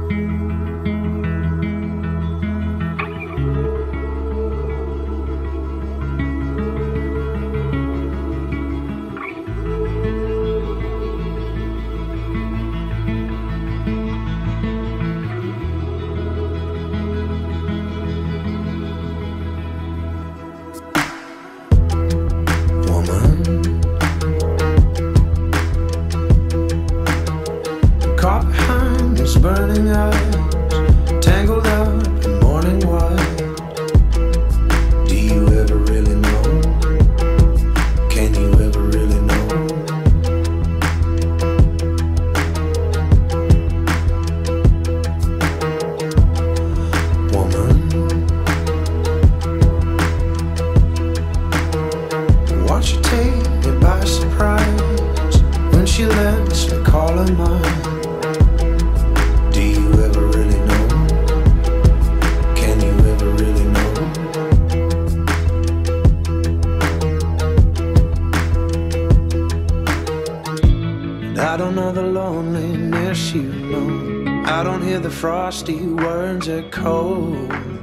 Caught behind those burning eyes, tangled up in morning white. Do you ever really know? Can you ever really know? Woman, watch you take me by surprise when she lets me call her mine. I don't know the loneliness you know. I don't hear the frosty words echo.